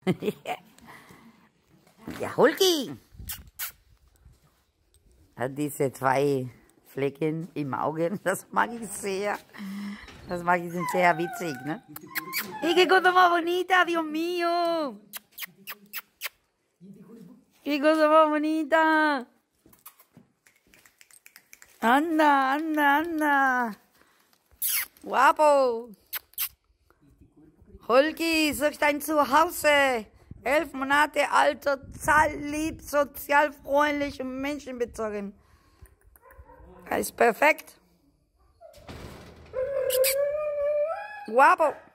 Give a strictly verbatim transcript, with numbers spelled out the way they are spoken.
Ja, Hulki. Hat diese zwei Flecken im Auge, das mag ich sehr. Das mag ich sehr witzig, ne? Y qué cosa más bonita, Dios mío. Qué cosa más bonita. Anda, anda, anda. Guapo. Hulki, such dein Zuhause. Elf Monate alt, total lieb, sozialfreundlich und menschenbezogen. Er ist perfekt. Guapo.